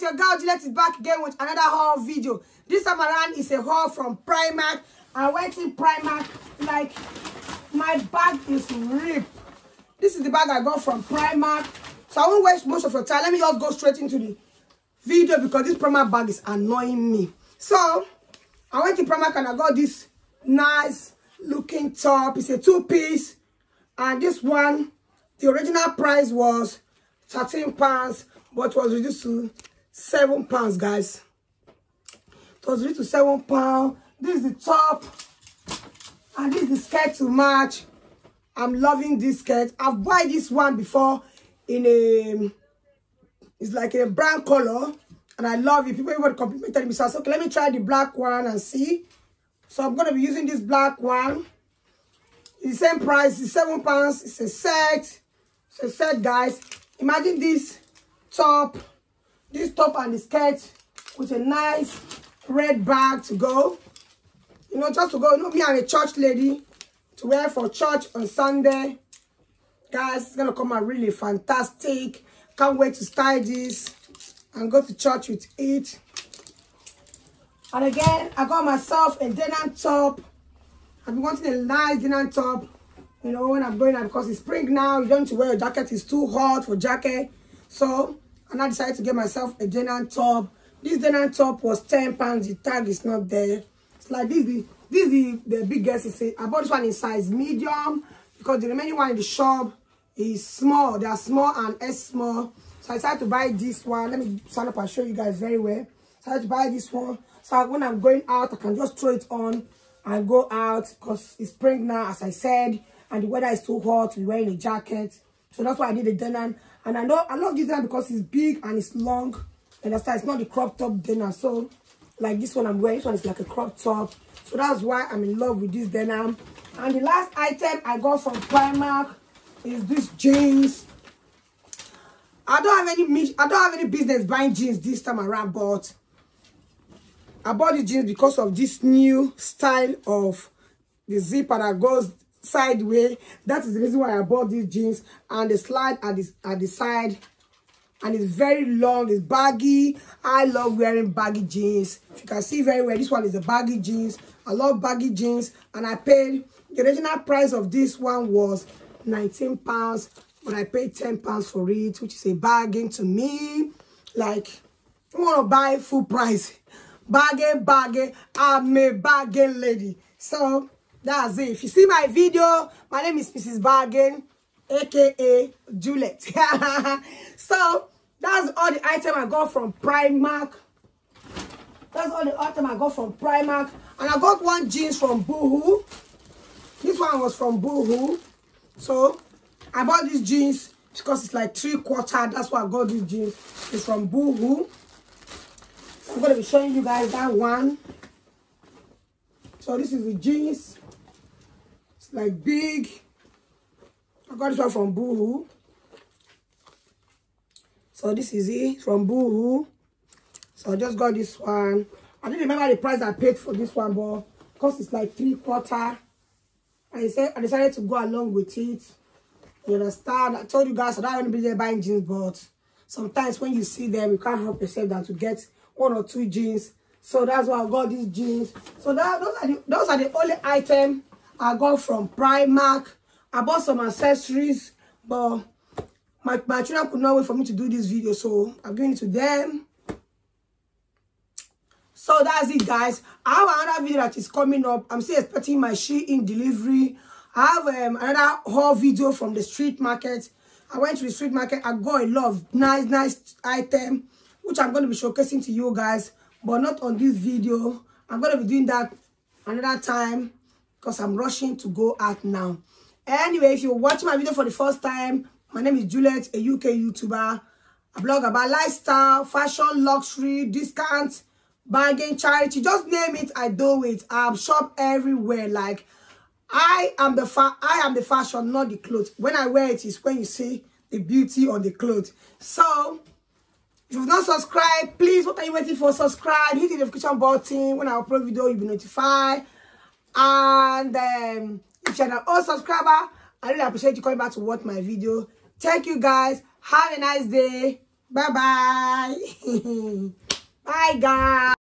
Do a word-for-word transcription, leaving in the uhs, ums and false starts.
your girl Gillette is back again with another haul video. This time around is a haul from Primark. I went in Primark, like my bag is ripped. This is the bag I got from Primark. So I won't waste most of your time. Let me just go straight into the video because this Primark bag is annoying me. So I went to Primark and I got this nice looking top. It's a two-piece. And this one, the original price was thirteen pounds, but was reduced to seven pounds, guys. It was reduced to seven pounds. This is the top. And this is the skirt to match. I'm loving this skirt. I've bought this one before in a, it's like a brown color. And I love it. People even complimented me. So I said, okay, let me try the black one and see. So I'm going to be using this black one. It's the same price. It's seven pounds. It's a set. It's a set, guys. Imagine this top. This top and the skirt with a nice red bag to go. You know, just to go. You know, me, I'm a church lady. To wear for church on Sunday. Guys, it's going to come out really fantastic. Can't wait to style this and go to church with it. And again, I got myself a denim top. I've been wanting a nice denim top, you know, when I'm going out because it's spring now. You don't need to wear a jacket. It's too hot for jacket. So, and I decided to get myself a denim top. This denim top was ten pounds. The tag is not there. It's like this. The, this is the, the biggest. I bought this one in size medium because the remaining one in the shop is small. They are small and S small. So I decided to buy this one. Let me stand up and show you guys very well. So I decided to buy this one. So when I'm going out, I can just throw it on and go out because it's spring now, as I said. And the weather is too hot. We're wearing a jacket. So that's why I need a denim. And I know I love this denim because it's big and it's long. And that's why it's not the crop top denim. So like this one I'm wearing, this one is like a crop top. So that's why I'm in love with this denim. And the last item I got from Primark is this jeans. I don't have any I don't have any business buying jeans this time around, but I bought the jeans because of this new style of the zipper that goes sideways. That is the reason why I bought these jeans. And the slide at the, at the side. And it's very long. It's baggy. I love wearing baggy jeans. If you can see very well, this one is a baggy jeans. I love baggy jeans. And I paid, the original price of this one was nineteen pounds. But I paid ten pounds for it, which is a bargain to me. Like, I want to buy full price. Bargain, bargain. I'm a bargain lady. So, that's it. If you see my video, my name is Missus Bargain, aka Juliet. So, that's all the item I got from Primark. That's all the item I got from Primark. And I got one jeans from Boohoo. This one was from Boohoo. So, I bought these jeans because it's like three quarter. That's why I got these jeans. It's from Boohoo. I'm going to be showing you guys that one. So this is the jeans. It's like big. I got this one from Boohoo. So this is it from Boohoo. So I just got this one. I didn't remember the price I paid for this one, but because it's like three quarter, I said I decided to go along with it. You understand? I told you guys I don't want to be there buying jeans, but sometimes when you see them, you can't help yourself than to get one or two jeans. So that's why I got these jeans. So that those are the those are the only items I got from Primark. I bought some accessories, but my, my children could not wait for me to do this video, so I'm giving it to them. So that's it, guys. I have another video that is coming up. I'm still expecting my Shein delivery. I have um, another haul video from the street market. I went to the street market. I got a lot of nice, nice items, which I'm going to be showcasing to you guys, but not on this video. I'm going to be doing that another time because I'm rushing to go out now. Anyway, if you're watching my video for the first time, my name is Juliet, a U K YouTuber. I blog about lifestyle, fashion, luxury, discounts, bargain, charity. Just name it, I do it. I shop everywhere. Like, I am the fa I am the fashion, not the clothes. When I wear it is when you see the beauty on the clothes. So, if you've not subscribed, please, what are you waiting for? Subscribe, hit the notification button. When I upload video, you'll be notified. And um, if you're an old subscriber, I really appreciate you coming back to watch my video. Thank you, guys. Have a nice day. Bye bye. Bye guys.